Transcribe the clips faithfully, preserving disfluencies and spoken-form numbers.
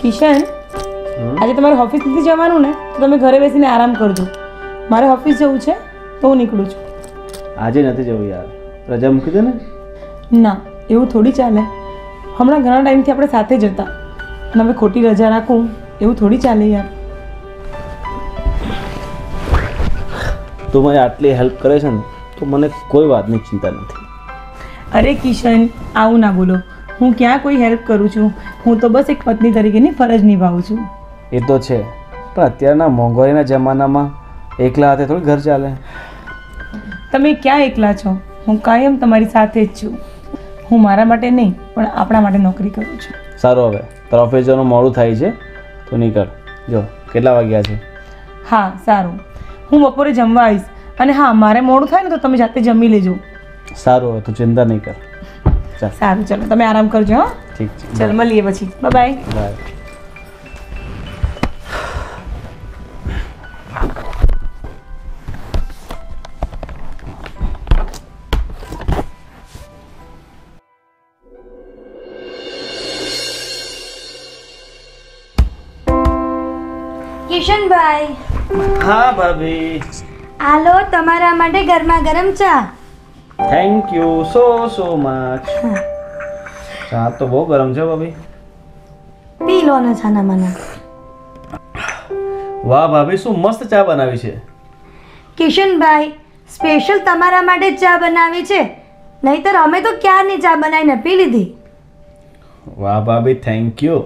કિશન, આજે તમારે ઓફિસ નથી જવાનું ને તો તમે ઘરે બેસીને આરામ કરજો. મારે ઓફિસ જવું છે તો હું નીકળું છું. આજે નથી જવું યાર, રજા મૂકી દે ને. ના, એવું થોડી ચાલે. હમણાં ઘણા ટાઈમથી આપણે સાથે જ હતા અને હવે ખોટી રજા રાખું એવું થોડી ચાલે યાર. તું મને આટલી હેલ્પ કરે છે ને તો મને કોઈ વાતની ચિંતા નથી. અરે કિશન, આવું ના બોલો. હું ક્યાં કોઈ હેલ્પ કરું છું? હું તો બસ એક પત્ની તરીકેની ફરજ નિભાવું છું. એ તો છે, પણ અત્યારના મોંઘવારીના જમાનામાં એકલા હાથે થોડી ઘર ચાલે. તમે ક્યાં એકલા છો? હું કાયમ તમારી સાથે જ છું. હું મારા માટે નહીં પણ આપણા માટે નોકરી કરું છું. સારું, હવે તારા ઓફિસ જવાનું મોડું થાય છે તો નીકળ. જો કેટલા વાગ્યા છે? હા સારું, હું બપોરે જમવા આવીશ. અને હા, મારે મોડું થાય ને તો તમે જાતે જમી લેજો. સારું, હવે તું ચિંતા નહીં કર. ચાલ સારું, ચલો તમે આરામ કરજો. હા ઠીક છે, ચાલ મળીએ પછી. Bye bye. બાય. કિશનભાઈ. હા ભાભી. હાલો, તમારા માટે ગરમા ગરમ ચા. Thank you so so much. ચા તો બહુ ગરમ છે ભાભી. પી લો ને છાના માના. વાહ ભાભી, શું મસ્ત ચા બનાવી છે. કિશનભાઈ, સ્પેશિયલ તમારા માટે ચા બનાવી છે, નહીતર અમે તો ક્યારની ચા બનાવીને પી લીધી. વાહ ભાભી, થેન્ક યુ.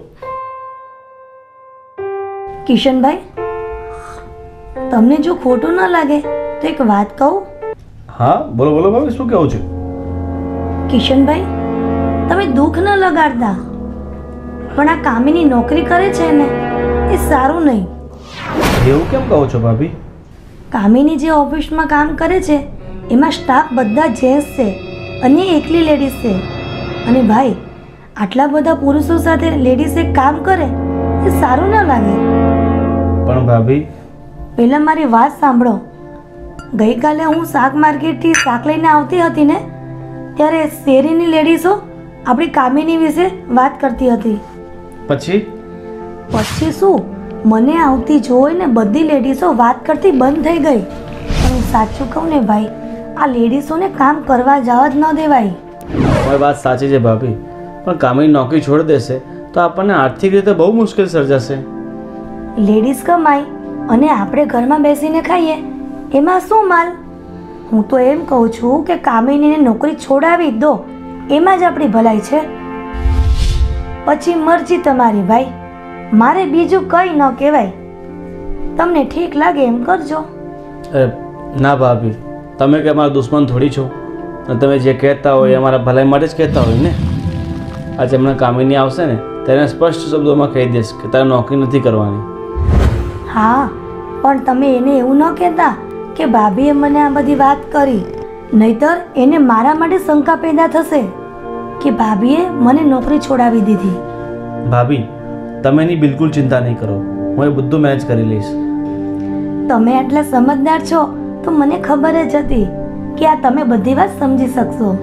કિશનભાઈ, તમને જો ખોટું ન લાગે તો એક વાત કહું? હા બોલો બોલો ભાભી, શું કહેવું છે? કિશનભાઈ, તમે દુઃખ ન લગાડતા, પણ આ કામિની નોકરી કરે છે ને એ સારું નહીં. એવું કેમ કહો છો ભાભી? કામિની જે ઓફિસમાં કામ કરે છે એમાં સ્ટાફ બધા જેન્ટ્સ છે અને એકલી લેડીઝ છે. અને ભાઈ, આટલા બધા પુરુષો સાથે લેડીઝ એક કામ કરે એ સારું ના લાગે. પણ ભાભી, પહેલાં મારી વાત સાંભળો. ગઈકાલે હું શાક માર્કેટથી શાક લઈને આવતી હતી ને ત્યારે શેરીની લેડીઝો આપણી કામિની વિશે વાત કરતી હતી. પછી? પછી શું, મને આવતી જોઈને બધી લેડીઝો વાત કરતી બંધ થઈ ગઈ. પણ હું સાચું કહું ને ભાઈ, આ લેડીઝોને કામ કરવા જવા જ ન દેવાય. તમારી વાત સાચી છે ભાભી, પણ કામની નોકરી છોડી દેશે તો આપણને આર્થિક રીતે બહુ મુશ્કેલ સર્જાશે. લેડીઝ કમાય અને આપણે ઘરમાં બેસીને ખાઈએ એમાં શું માલ? હું તો એમ કહું છું કે કામિનીને નોકરી છોડાવી દો, એમાં જ આપણી ભલાઈ છે. પછી મરજી તમારી ભાઈ, મારે બીજું કંઈ ન કહેવાય. તમને ઠીક લાગે એમ કરજો. ના ભાભી, તમે કે અમારા દુશ્મન થોડી છો, અને તમે જે કહેતા હોય એ અમારા ભલાઈ માટે જ કહેતા હોય ને. આજે હમણાં કામિની આવશે ને તેને સ્પષ્ટ શબ્દોમાં કહી દઈશ કે તારે નોકરી નથી કરવાની. હા, પણ તમે એને એવું ન કહેતા કે ભાભીએ મને આ બધી વાત કરી, નહીતર એને મારા માટે શંકા પેદા થશે કે ભાભીએ મને નોકરી છોડાવી દીધી. ભાભી, તમે એની બિલકુલ ચિંતા નહીં કરો, હું એ બધું મેનેજ કરી લઈશ. તમે આટલા સમજદાર છો તો મને ખબર જ હતી કે આ તમે બધી વાત સમજી શકશો.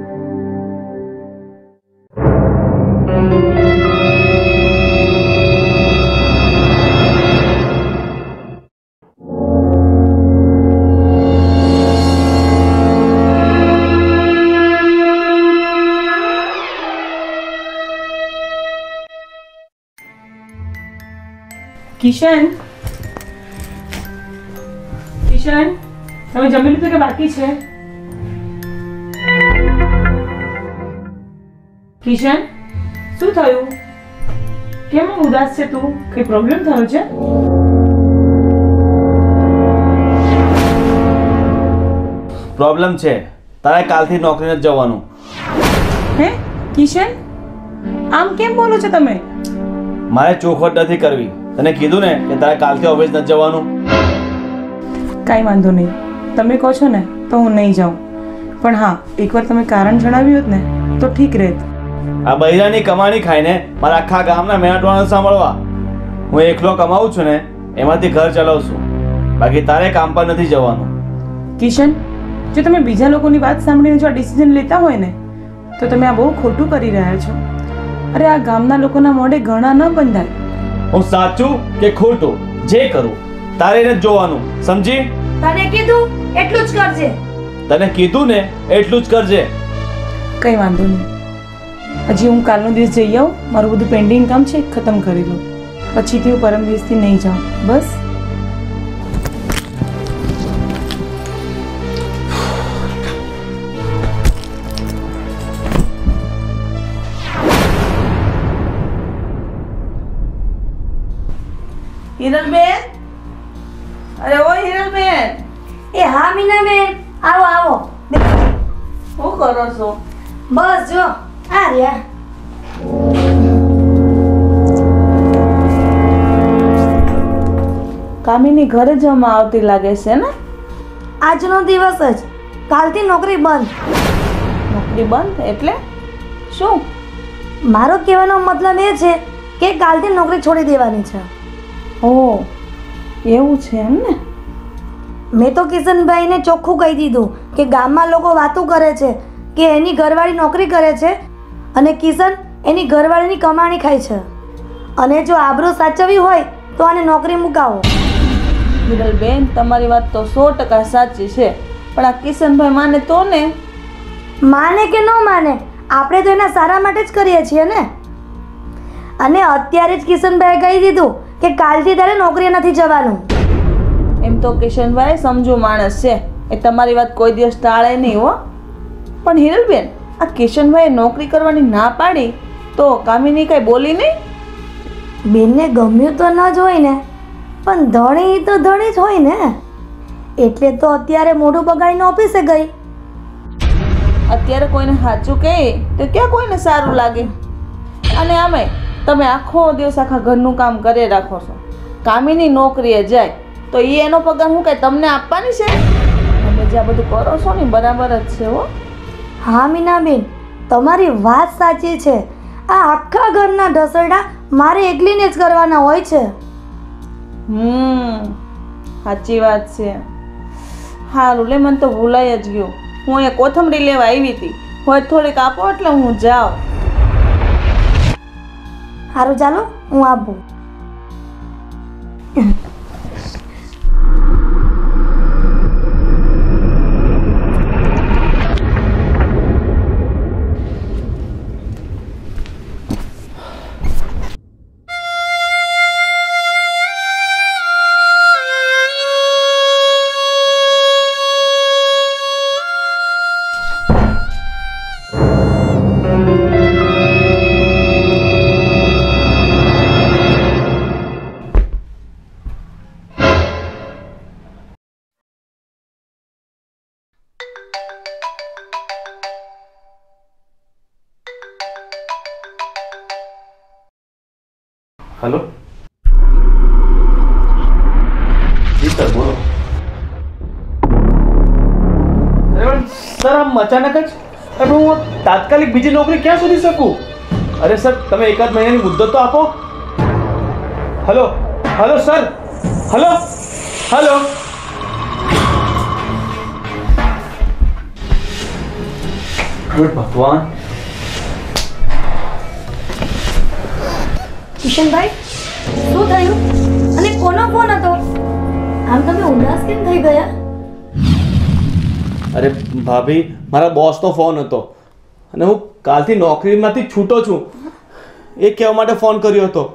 કિશન, કિશન, તમે જમી લીધું કે બાકી છે? કિશન, શું થયું? કેમ ઉદાસ છે તું? કઈ પ્રોબ્લેમ થયો છે? પ્રોબ્લેમ છે, તારે કાલથી નોકરી નથી જવાનું. હે કિશન, આમ કેમ બોલો છો તમે? મારે ચોખવટ નથી કરવી. તને કીધું ને કે તારે કાલથી ઓફિસ નથી જવાનું. કાંઈ વાંધો નહીં, તમે કહો છો ને તો હું નહીં જાઉં. પણ હા, એકવાર તમે કારણ જણાવ્યું હોત ને તો ઠીક રહેત. આ બૈરાની કમાણી ખાઈને મારા આખા ગામના મહેનતવાળાને સાંભળવા. હું એકલો કમાવું છું ને એમાંથી ઘર ચલાવશું, બાકી તારે કામ પર નથી જવાનું. કિશન, જો તમે બીજા લોકોની વાત સાંભળીને જો આ ડિસિઝન લેતા હોય ને તો તમે આ બહુ ખોટું કરી રહ્યા છો. અરે આ ગામના લોકોના મોઢે ઘણા ન બંધાય. હું સાચું કે ખોટું જે કરું તારે એને જોવાનું, સમજી? તને કીધું એટલું જ કરજે. તને કીધું ને એટલું જ કરજે. કંઈ વાંધો નહીં. હજી હું કાલનો દિવસ જઈ આવું, મારું બધું પેન્ડિંગ કામ છે ખતમ કરી લઉં, પછીથી હું પરમ દિવસથી નહીં જાઉં. બસ. હિરલબેન, અરે ઓ હિરલબેન. એ હા મીનાબેન, આવો આવો. શું કરો છો? બસ જો આ રહ્યા. કામિની ઘરે જમવા આવતી લાગે છે ને? આજનો દિવસ જ, કાલથી નોકરી બંધ. નોકરી બંધ એટલે શું? મારો કહેવાનો મતલબ એ છે કે કાલથી નોકરી છોડી દેવાની છે. ઓહ, એવું છે એમ ને? મેં તો કિશનભાઈને ચોખ્ખું કહી દીધું કે ગામમાં લોકો વાતો કરે છે કે એની ઘરવાળી નોકરી કરે છે અને કિશન એની ઘરવાળીની કમાણી ખાય છે, અને જો આબરૂ સાચવવી હોય તો આને નોકરી મુકાવો. હિરલબેન, તમારી વાત તો સો ટકા સાચી છે, પણ આ કિશનભાઈ માને તો ને? માને કે ન માને, આપણે તો એના સારા માટે જ કરીએ છીએ ને. અને અત્યારે જ કિશનભાઈએ કહી દીધું કે કાલથી તારે નોકરી નથી જવાનું. એમ તો કિશનભાઈ સમજુ માણસ છે, એ તમારી વાત કોઈ દિવસ ટાળે નહીં હો. પણ હિરલબેન, આ કિશનભાઈએ નોકરી કરવાની ના પાડી તો કામિની કઈ બોલી નહીં? બેનને ગમ્યું તો ન જ હોય ને, પણ ધણી તો ધણી જ હોય ને, એટલે તો અત્યારે મોઢું બગાડીને ઓફિસે ગઈ. અત્યારે કોઈને સાચું કહે તો ક્યાં કોઈને સારું લાગે? અને આમે તમે આખો દિવસ આખા ઘરનું કામ કરે રાખો છો, કામિની નોકરીએ જાય તો એ એનો પગાર હું કઈ તમને આપવાની છે? તમે જે આ બધું કરો છો ને બરાબર જ છે હો. હા મીનાબેન, તમારી વાત સાચી છે. આ આખા ઘરના ઢસરડા મારે એકલીને જ કરવાના હોય છે. હમ સાચી વાત છે. હારું લે, મને તો ભૂલાઈ જ ગયું. હું અહીંયા કોથમરી લેવા આવી હતી, હોય થોડીક આપો એટલે હું જાઉં. સારું ચાલો, હું આપું. हेलो जी सर, बोलो. अरे પણ સર, આમ અચાનક જ અરે હું તાત્કાલિક બીજી નોકરી ક્યાં શોધી શકું? અરે સર, તમે એકાદ મહિનાની મુદ્દત તો આપો. Hello hello sir, hello hello. Good ભગવાન. કિશનભાઈ, શું થયું અને કોનો ફોન હતો? આમ તમે ઉદાસ કેમ થઈ ગયા? અરે ભાભી, મારા બોસનો ફોન હતો અને હું કાલથી નોકરીમાંથી છૂટો છું એ કહેવા માટે ફોન કર્યો હતો.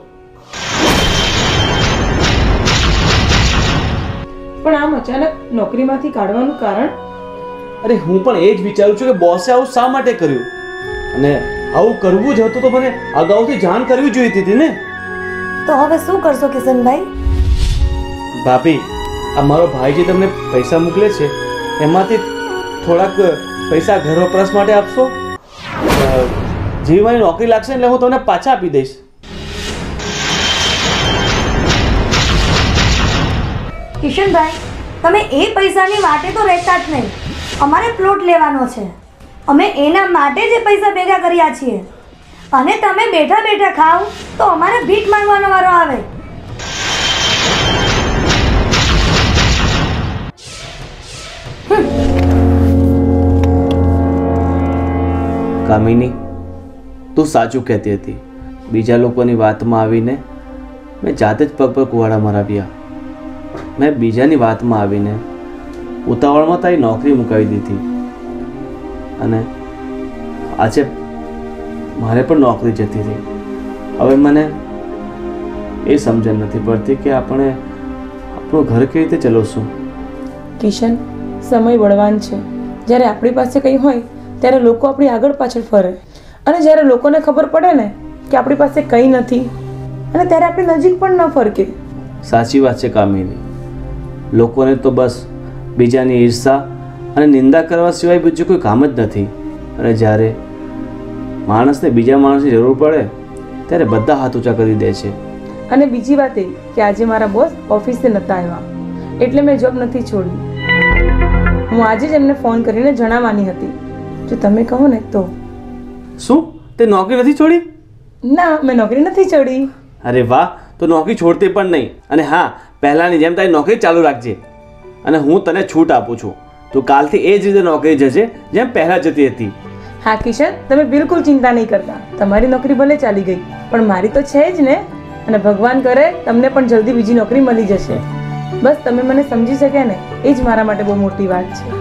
પણ આમ અચાનક નોકરીમાંથી કાઢવાનું કારણ? અરે હું પણ એ જ વિચારું છું કે બોસે આવું શા માટે કર્યું, અને આવું કરવું જ હતું તો મને અગાઉથી જાણ કરવી જોઈતી હતી ને. તો હવે શું કરશો કિશનભાઈ? ભાભી, આ મારો ભાઈ જે તમને પૈસા મોકલે છે એમાંથી થોડાક પૈસા ઘર વપરાશ માટે આપશો? જેવી મારી નોકરી લાગશે એટલે હું તમને પાછા આપી દઈશ. કિશનભાઈ, તમે એ પૈસાની વાટે તો રહેતા જ નહીં. અમારે પ્લોટ લેવાનો છે, અમે એના માટે જ પૈસા ભેગા કર્યા છીએ, અને તમે બેઠા બેઠા ખાઓ તો અમારે ભીખ માંગવાનો વારો આવે. કામિની, તું સાચું કહેતી હતી. બીજા લોકોની વાતમાં આવીને મેં જાતે જ પગ પર કુવાડા મરાવ્યા. મેં બીજાની વાતમાં આવીને ઉતાવળમાં તારી નોકરી મુકાવી દીધી અને આજે મારે પણ નોકરી જતી હતી. હવે મને એ સમજણ નથી પડતી કે આપણે આપણું ઘર કેવી રીતે ચલાવશું. કિશન, સમય બળવાન છે. જ્યારે આપણી પાસે કંઈ હોય ત્યારે લોકો આપણી આગળ પાછળ ફરે, અને જ્યારે લોકોને ખબર પડે ને કે આપણી પાસે કંઈ નથી, અને ત્યારે આપણી નજીક પણ ન ફરકે. સાચી વાત છે કામિની. લોકોને તો બસ બીજાની ઈર્ષા અને નિંદા કરવા સિવાય બીજું કોઈ કામ જ નથી. અને જ્યારે માણસને બીજા માણસની જરૂર પડે ત્યારે બધા હાથ ઊંચા કરી દે છે. અને બીજી વાત એ કે આજે મારા બોસ ઓફિસે નહોતા આવ્યા, એટલે મેં જોબ નથી છોડી. હું આજે જ એમને ફોન કરીને જણાવવાની હતી. જો તમે કહો ને તો. શું તે નોકરી નથી છોડી? ના, મેં નોકરી નથી છોડી. અરે વાહ, તો નોકરી છોડતી પણ નહીં. અને હા, પહેલાંની જેમ તારી નોકરી ચાલુ રાખજે. અને હું તને છૂટ આપું છું, તું કાલથી એ જ રીતે નોકરી જજે જેમ પહેલાં જતી હતી. હા કિશન, તમે બિલકુલ ચિંતા નહીં કરતા. તમારી નોકરી ભલે ચાલી ગઈ, પણ મારી તો છે જ ને. અને ભગવાન કરે તમને પણ જલ્દી બીજી નોકરી મળી જશે. બસ તમે મને સમજી શક્યા ને, એ જ મારા માટે બહુ મોટી વાત છે.